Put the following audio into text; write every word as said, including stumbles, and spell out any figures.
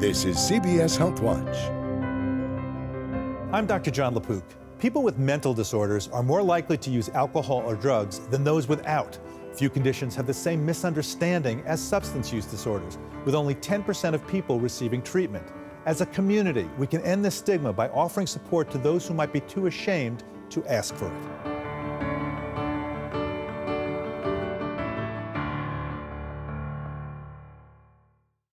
This is C B S Health Watch. I'm Doctor John LaPook. People with mental disorders are more likely to use alcohol or drugs than those without. Few conditions have the same misunderstanding as substance use disorders, with only ten percent of people receiving treatment. As a community, we can end this stigma by offering support to those who might be too ashamed to ask for it.